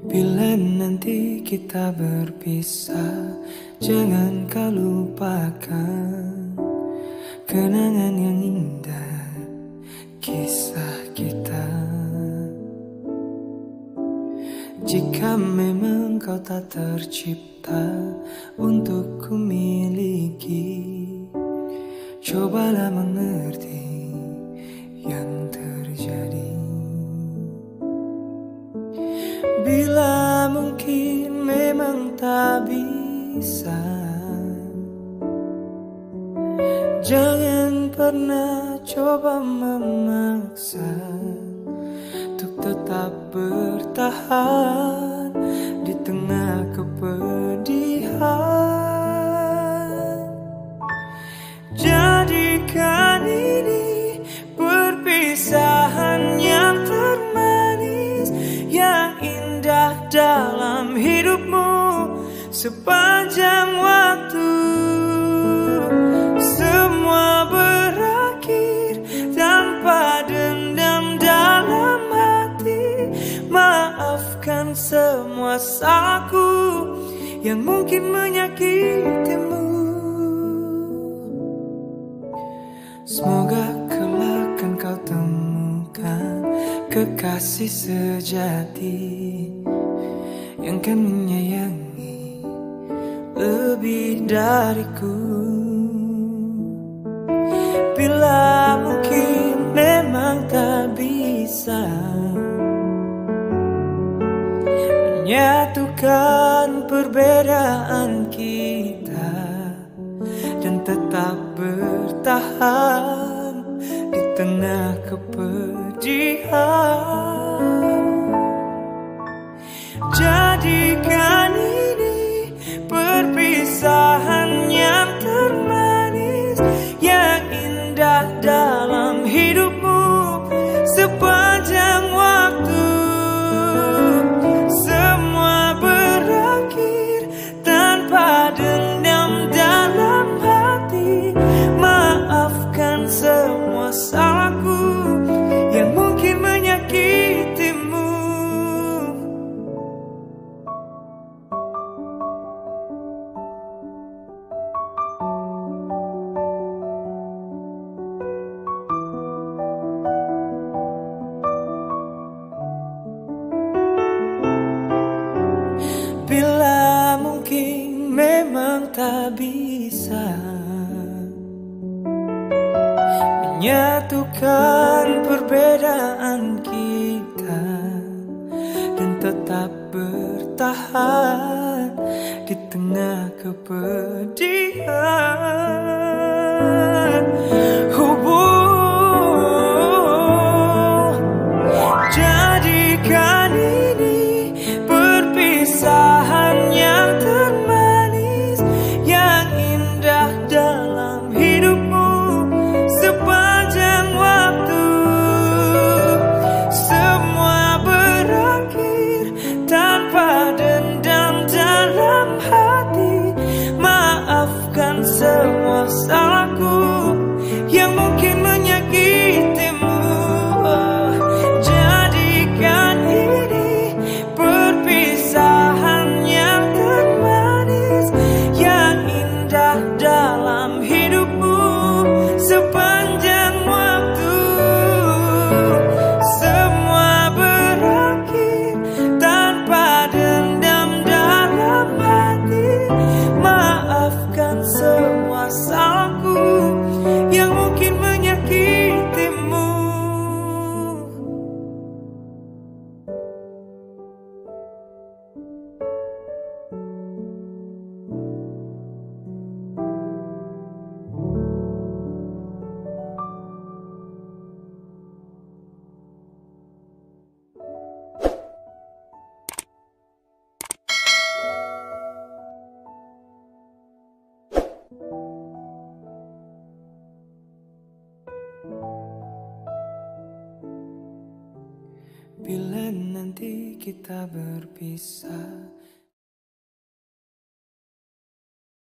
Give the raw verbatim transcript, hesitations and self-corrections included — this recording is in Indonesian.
Bila nanti kita berpisah, jangan kau lupakan kenangan yang indah, kisah kita. Jika memang kau tak tercipta untuk ku miliki, cobalah mengerti yang terjadi. Bila mungkin memang tak bisa, jangan pernah coba memaksa untuk tetap bertahan di tengah kepedihan. Jadikan ini perpisahan yang termanis, yang indah dalam hidupmu sepanjang waktu. Semua berakhir tanpa dendam dalam hati. Maafkan semua salahku yang mungkin menyakitimu. Semoga kelak kan kau temukan kekasih sejati yang kan menyayangi lebih dariku. Bila mungkin memang tak bisa menyatukan perbedaan kita dan tetap bertahan di tengah kepedihan. Jadikan ini perpisahan yang termanis, yang indah dalam hidupmu sepanjang waktu. Semua berakhir tanpa dendam dalam hati. Maafkan semua salahku yang mungkin menyakitimu. Bila mungkin memang tak bisa menyatukan perbedaan kita dan tetap bertahan di tengah kepedihan. Hubung jadikan ini perpisahan yang termanis, yang indah dalam hidupmu sepanjang waktu. Semua berakhir tanpa dendam dalam hati. Maafkan semua salahku yang mungkin menyakitimu. Jadikan ini perpisahan yang termanis, yang indah dalam hidupmu sepanjang waktu. Semua berakhir tanpa dendam dalam hati. Maafkan semua salahku yang mungkin menyakitimu. Bila nanti kita berpisah,